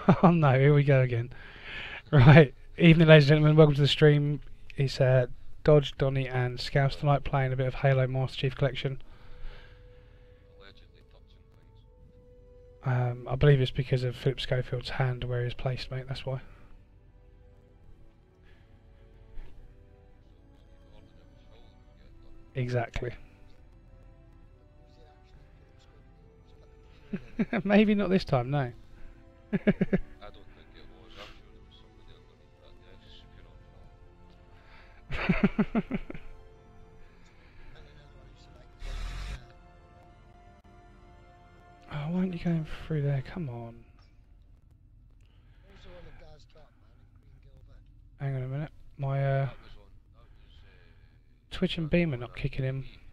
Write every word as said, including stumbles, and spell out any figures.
Oh no, here we go again. Right, evening ladies and gentlemen, welcome to the stream. It's uh, Dodge, Donny and Scouts tonight playing a bit of Halo Master Chief Collection. Um, I believe it's because of Philip Schofield's hand where he's placed, mate, that's why. Exactly. Maybe not this time, no. I don't think it was. I'm sure there was somebody underneath that desk, you know. Oh, why aren't you going through there? Come on. Hang on a minute. My uh, Twitch and Beam are not kicking in.